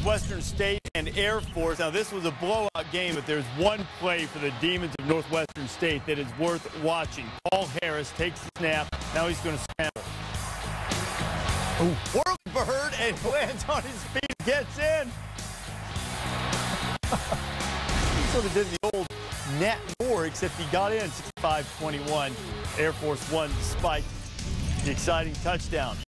Northwestern State and Air Force. Now, this was a blowout game, but there's one play for the Demons of Northwestern State that is worth watching. Paul Harris takes the snap. Now he's going to scramble. Whirling bird and lands on his feet, gets in. He sort of did the old Nat Moore, except he got in 65-21. Air Force won despite the exciting touchdown.